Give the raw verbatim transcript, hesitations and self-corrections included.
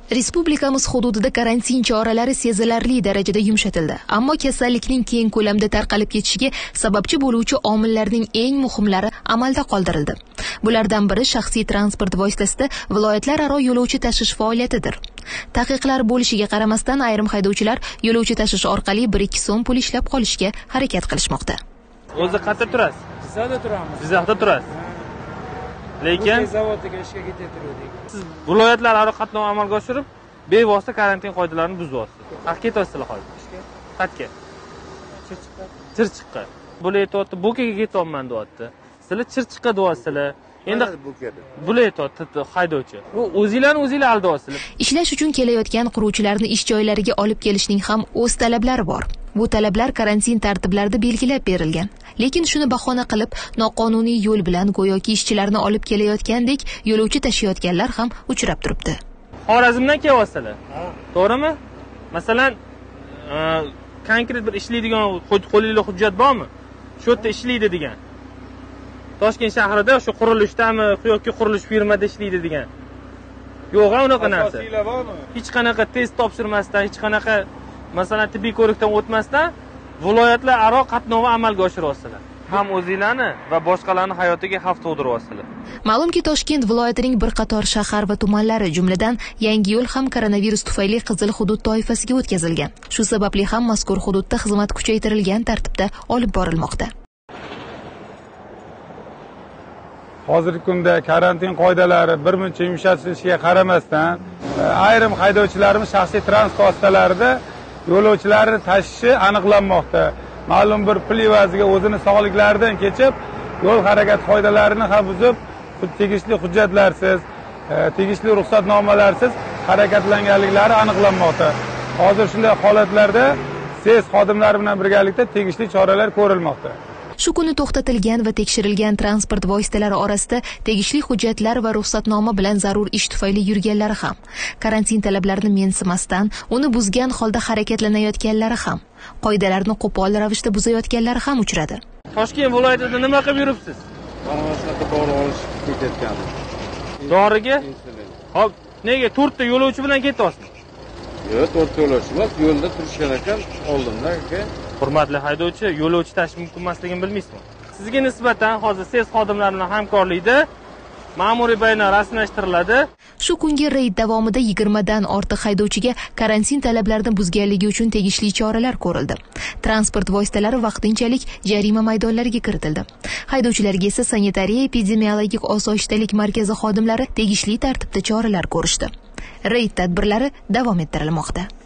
Respublikamiz hududida karantin choralari sezilarli darajada yumshatildi. Ammo kasallikning keng ko'lamda tarqalib ketishiga sababchi bo'luvchi omillarning eng muhimlari amalda qoldirildi. Bulardan biri shaxsiy transport vositasida viloyatlararo yo'lovchi tashish faoliyatidir. Taqiqlar bo'lishiga qaramasdan ayrim haydovchilar yo'lovchi tashish orqali bir ikki so'm pul ishlab qolishga harakat qilishmoqda. O'zi qayerda turasiz? Jizzaxda turamiz. Jizzaxda turasiz. Lekin zavodiga ishga ketayotgandik. Siz viloyatlararo qatnov amalga oshirib, bevosita karantin qoidalarini buzyapsiz. Qayerga ketyapsizlar hozir? Qayerga? Chirchiqqa. Chirchiqqa. Bular aytayapti, Bo'kaga ketyapman deyapti. Sizlar Chirchiqqa deyapsizlar. Endi bular aytayapti haydovchi. Bu o'zinglarni o'zinglar aldayapsizlar. Ishlash uchun kelayotgan quruvchilarni ish joylariga olib kelishning ham o'z talablari bor. Bu talablar karantin tartiblarida belgilab berilgan. Lekin shuni bahona qilib, noqonuniy yo'l bilan go'yoki ishchilarni olib kelayotgandek yo'lovchi tashiyotganlar ham uchrab turibdi. Xorazmdan kelyapsizlar. To'g'rimi? Masalan, konkret bir ishlaydigan qo'lingizda hujjat bormi? Shu yerda ishlaydi degan. Toshkent shahrida shu qurilishdami yoki qurilish firmada ishlaydi degan. Yo'q, unaqa narsa. Hech qanaqa test topshirmasdan, hech qanaqa masalan tibbiy ko'rikdan o'tmasdan viloyatlararo qatnovni amalga oshiryapsizlar. Ham o'zinglarni va boshqalarning hayotiga xavf tug'diryapsizlar. Ma'lumki, Toshkent viloyatining bir qator shahar va tumanlari, jumladan Yangiyo'l ham koronavirus tufayli qizil hudud toifasiga o'tkazilgan. Shu sababli ham mazkur hududda xizmat kuchaytirilgan tartibda olib borilmoqda. Hozirgi kunda karantin qoidalari birmuncha yumshatilishiga qaramasdan, ayrim haydovchilarimiz shaxsiy transport vositalarida yo'lovchilarni tashishi aniqlanmoqda. Ma'lum bir pul evaziga o'zini sog'liklaridan kechib, yo'l harakati qoidalarini ham buzib, tegishli hujjatlarsiz, tegishli ruxsatnomalarsiz harakatlanganliklari aniqlanmoqda. Hozir shunday holatlarda S E S xodimlari bilan birgalikda tegishli choralar ko'rilmoqda. Shu kuni to'xtatilgan va tekshirilgan transport vositalari orasida tegishli hujjatlar va ruxsatnoma bilan zarur ish tufayli yurganlari ham, karantin talablarini mensimasdan, uni buzgan holda harakatlanayotganlari ham, qoidalarni qo'pol ravishda buzayotganlari ham uchradi. Toshkent viloyatida nima qilib yuribsiz? Farmashlarda dori olish ketayotganmiz. Doriga? Hop, nega to'rtta yo'lovchi bilan ketyapsiz? Yo'q, to'rtta yo'lovchi emas, yo'lda turishgan ekan, oldimda aka. Hurmatli haydovchi, yo'lovchi tashish mumkin emasligini bilmaysizmi? Sizga nisbatan hozir S E S xodimlari bilan hamkorlikda ma'muriy bayonot rasmiylashtiriladi. Shu kungi reyd davomida yigirma dan ortiq haydovchiga karantin talablarini buzganligi uchun tegishli choralar ko'rildi. Transport vositalari vaqtinchalik jarima maydonlariga kiritildi. Haydovchilarga esa sanitariya epidemiologik osoyishtalik markazi xodimlari tegishli tartibda choralar ko'rishdi. Reyd tadbirlari davom ettirilmoqda.